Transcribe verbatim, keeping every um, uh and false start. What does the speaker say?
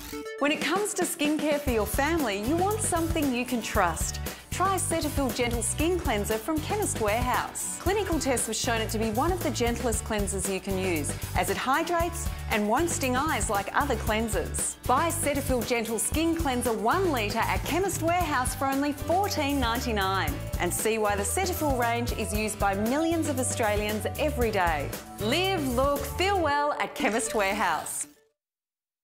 When it comes to skincare for your family, you want something you can trust. Try Cetaphil Gentle Skin Cleanser from Chemist Warehouse. Clinical tests have shown it to be one of the gentlest cleansers you can use, as it hydrates and won't sting eyes like other cleansers. Buy Cetaphil Gentle Skin Cleanser one litre at Chemist Warehouse for only fourteen ninety-nine and see why the Cetaphil range is used by millions of Australians every day. Live, look, feel well at Chemist Warehouse.